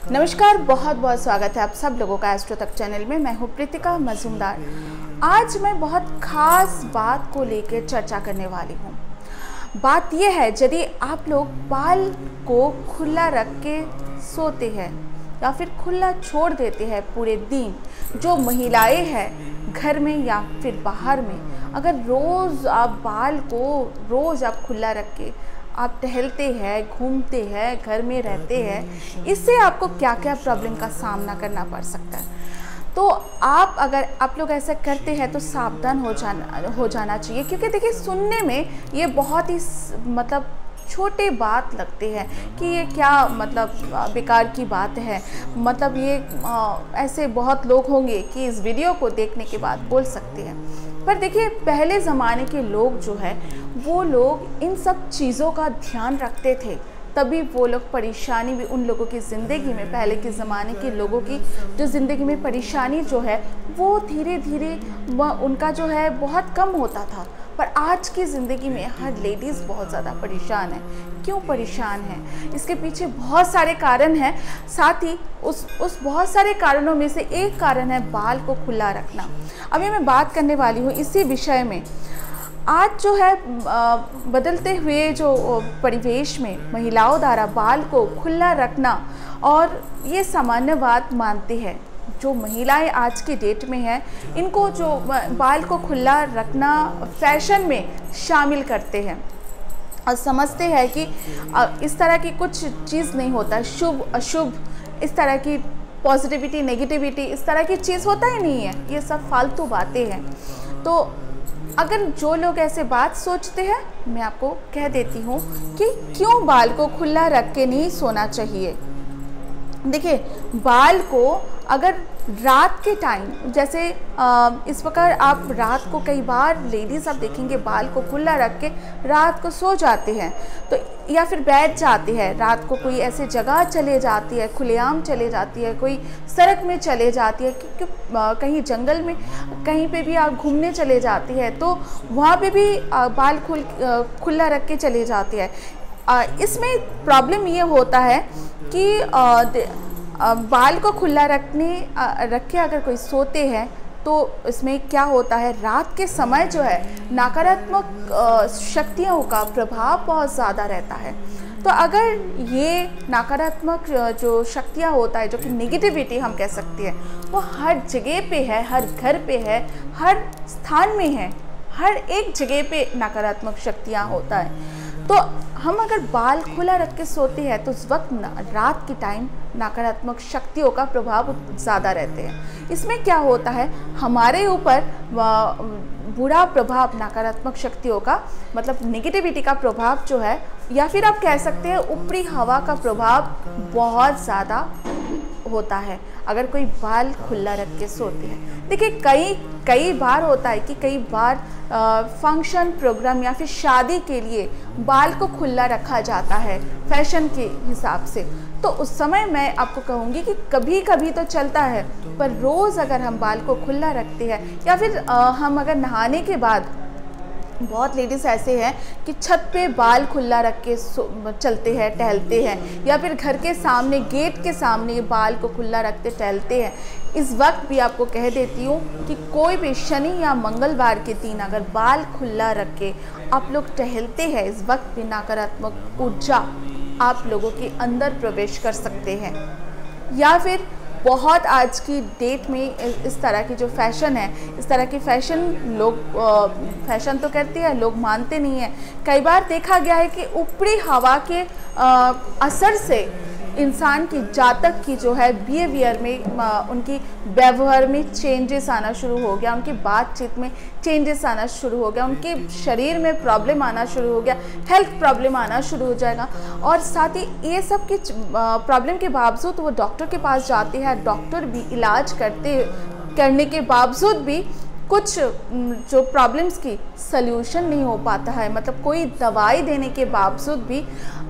नमस्कार, बहुत बहुत स्वागत है आप सब लोगों का एस्ट्रो तक चैनल में। मैं हूँ प्रीतिका मजूमदार। आज मैं बहुत ख़ास बात को लेकर चर्चा करने वाली हूँ। बात यह है, यदि आप लोग बाल को खुला रख के सोते हैं या फिर खुला छोड़ देते हैं पूरे दिन, जो महिलाएं हैं घर में या फिर बाहर में, अगर रोज़ आप बाल को रोज़ आप खुला रख के आप टहलते हैं, घूमते हैं, घर में रहते हैं, इससे आपको क्या क्या प्रॉब्लम का सामना करना पड़ सकता है। तो अगर आप लोग ऐसा करते हैं तो सावधान हो जाना चाहिए, क्योंकि देखिए सुनने में ये बहुत ही मतलब छोटे बात लगते हैं कि ये क्या मतलब बेकार की बात है। मतलब ये ऐसे बहुत लोग होंगे कि इस वीडियो को देखने के बाद बोल सकते हैं, पर देखिए पहले ज़माने के लोग जो है वो लोग इन सब चीज़ों का ध्यान रखते थे, तभी वो लोग परेशानी भी उन लोगों की ज़िंदगी में, पहले के ज़माने के लोगों की जो ज़िंदगी में परेशानी जो है वो धीरे धीरे उनका जो है बहुत कम होता था। पर आज की ज़िंदगी में हर लेडीज़ बहुत ज़्यादा परेशान है। क्यों परेशान है? इसके पीछे बहुत सारे कारण हैं। साथ ही उस बहुत सारे कारणों में से एक कारण है बाल को खुला रखना। अभी मैं बात करने वाली हूँ इसी विषय में। आज जो है बदलते हुए जो परिवेश में महिलाओं द्वारा बाल को खुला रखना और ये सामान्य बात मानते हैं। जो महिलाएं आज की डेट में हैं, इनको जो बाल को खुला रखना फैशन में शामिल करते हैं और समझते हैं कि इस तरह की कुछ चीज़ नहीं होता, शुभ अशुभ इस तरह की पॉजिटिविटी नेगेटिविटी इस तरह की चीज़ होता ही नहीं है, ये सब फालतू बातें हैं। तो अगर जो लोग ऐसे बात सोचते हैं, मैं आपको कह देती हूँ कि क्यों बाल को खुला रख के नहीं सोना चाहिए। देखिए बाल को अगर रात के टाइम, जैसे इस प्रकार आप रात को कई बार लेडीज़ आप देखेंगे बाल को खुला रख के रात को सो जाते हैं, तो या फिर बैठ जाते हैं रात को, कोई ऐसे जगह चले जाती है, खुलेआम चले जाती है, कोई सड़क में चले जाती है, क्योंकि कहीं जंगल में कहीं पे भी आप घूमने चले जाती है तो वहाँ पे भी बाल खुला रख के चले जाते हैं। इसमें प्रॉब्लम ये होता है कि बाल को खुला रख के अगर कोई सोते हैं तो इसमें क्या होता है, रात के समय जो है नकारात्मक शक्तियों का प्रभाव बहुत ज़्यादा रहता है। तो अगर ये नकारात्मक जो शक्तियाँ होता है, जो कि नेगेटिविटी हम कह सकते हैं, वो हर जगह पे है, हर घर पे है, हर स्थान में है, हर एक जगह पे नकारात्मक शक्तियाँ होता है। तो हम अगर बाल खुला रख के सोते हैं तो उस वक्त रात के टाइम नकारात्मक शक्तियों का प्रभाव ज़्यादा रहते हैं। इसमें क्या होता है, हमारे ऊपर बुरा प्रभाव नकारात्मक शक्तियों का मतलब नेगेटिविटी का प्रभाव जो है, या फिर आप कह सकते हैं ऊपरी हवा का प्रभाव बहुत ज़्यादा होता है अगर कोई बाल खुला रख के सोते हैं। देखिए कई बार होता है कि कई बार फंक्शन प्रोग्राम या फिर शादी के लिए बाल को खुला रखा जाता है फैशन के हिसाब से, तो उस समय मैं आपको कहूँगी कि कभी कभी तो चलता है, पर रोज़ अगर हम बाल को खुला रखते हैं या फिर हम अगर नहाने के बाद, बहुत लेडीज़ ऐसे हैं कि छत पे बाल खुला रख के चलते हैं, टहलते हैं, या फिर घर के सामने गेट के सामने बाल को खुला रखते टहलते हैं। इस वक्त भी आपको कह देती हूँ कि कोई भी शनि या मंगलवार के दिन अगर बाल खुला रख के आप लोग टहलते हैं, इस वक्त भी नकारात्मक ऊर्जा आप लोगों के अंदर प्रवेश कर सकते हैं। या फिर बहुत आज की डेट में इस तरह की जो फैशन है, इस तरह की फैशन लोग फैशन तो करते हैं, लोग मानते नहीं हैं। कई बार देखा गया है कि ऊपरी हवा के असर से इंसान की जातक की जो है बिहेवियर में, उनकी व्यवहार में चेंजेस आना शुरू हो गया, उनकी बातचीत में चेंजेस आना शुरू हो गया, उनके शरीर में प्रॉब्लम आना शुरू हो गया, हेल्थ प्रॉब्लम आना शुरू हो जाएगा। और साथ ही ये सब की प्रॉब्लम के बावजूद वो डॉक्टर के पास जाते हैं, डॉक्टर भी इलाज करने के बावजूद भी कुछ जो प्रॉब्लम्स की सल्यूशन नहीं हो पाता है, मतलब कोई दवाई देने के बावजूद भी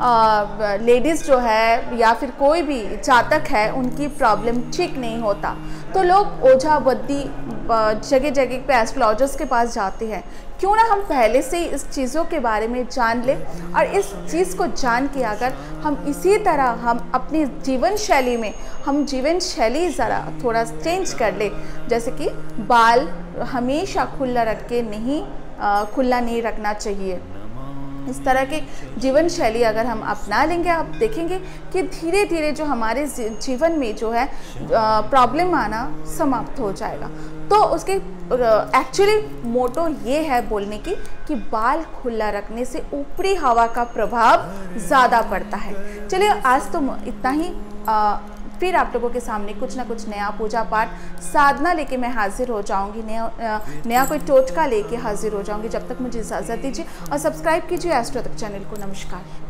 लेडीज़ जो है या फिर कोई भी जातक है उनकी प्रॉब्लम ठीक नहीं होता। तो लोग ओझा बद्दी जगह जगह पे एस्ट्रोलॉजर्स के पास जाते हैं। क्यों ना हम पहले से ही इस चीज़ों के बारे में जान लें, और इस चीज़ को जान के अगर हम इसी तरह हम अपनी जीवन शैली में हम जीवन शैली ज़रा थोड़ा चेंज कर ले, जैसे कि बाल हमेशा खुला रख के नहीं खुला नहीं रखना चाहिए। इस तरह की जीवन शैली अगर हम अपना लेंगे, आप देखेंगे कि धीरे धीरे जो हमारे जीवन में जो है प्रॉब्लम आना समाप्त हो जाएगा। तो उसके एक्चुअली मोटो ये है बोलने की कि बाल खुला रखने से ऊपरी हवा का प्रभाव ज़्यादा पड़ता है। चलिए आज तो इतना ही। फिर आप लोगों के सामने कुछ ना कुछ नया पूजा पाठ साधना लेके मैं हाजिर हो जाऊंगी, नया कोई टोटका लेके हाजिर हो जाऊंगी। जब तक मुझे इजाज़त दीजिए और सब्सक्राइब कीजिए एस्ट्रो तक चैनल को। नमस्कार।